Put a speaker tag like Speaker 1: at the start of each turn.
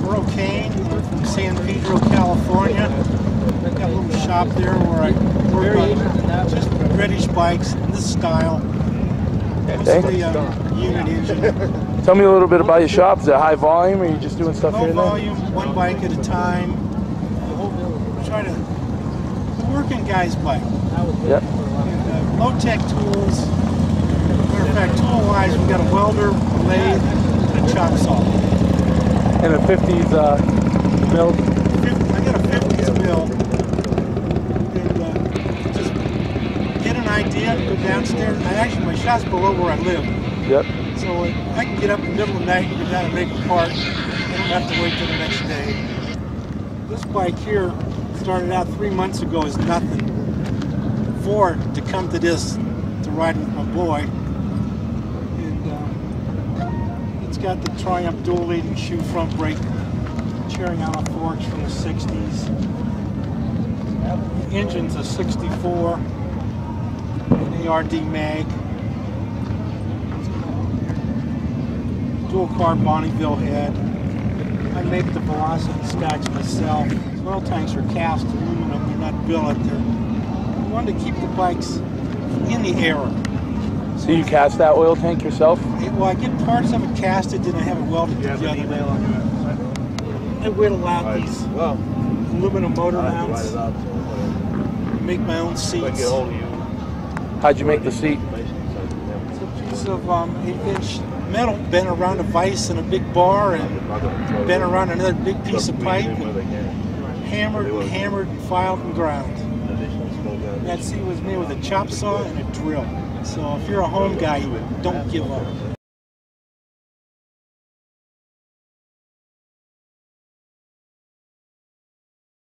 Speaker 1: Earl from San Pedro, California. I've got a little shop there where I work on just British bikes in this style. Mostly unit engine.
Speaker 2: Tell me a little bit about your shop. Is it high volume, or are you just doing stuff here and there?
Speaker 1: Low volume, one bike at a time. Try to work in guys' bike.
Speaker 2: Yep.
Speaker 1: And, low-tech tools. Matter of fact, tool-wise, we've got a welder, a lathe, and a chop saw.
Speaker 2: And a 50s mill?
Speaker 1: I got a 50s mill. And just get an idea, go downstairs. My shop's below where I live.
Speaker 2: Yep.
Speaker 1: So I can get up in the middle of the night and go down and make a part. I don't have to wait till the next day. This bike here started out 3 months ago as nothing. To come to this, to ride with my boy. And it's got the Triumph dual leading shoe front brake, cheering out forks from the 60s. The engine's a 64, an ARD mag. Dual carb Bonneville head. I make the velocity stacks myself. The oil tanks are cast aluminum, they're not billet. I wanted to keep the bikes in the era.
Speaker 2: So you cast that oil tank yourself?
Speaker 1: Well, I get parts of it casted, then I have it welded together. I whittle out these aluminum motor mounts. Make my own seats.
Speaker 2: How'd you make the seat?
Speaker 1: It's a piece of 8-inch metal bent around a vise and a big bar, and bent around another big piece of pipe, and hammered, and filed and ground. That seat was made with a chop saw and a drill. So if you're a home guy, don't give up.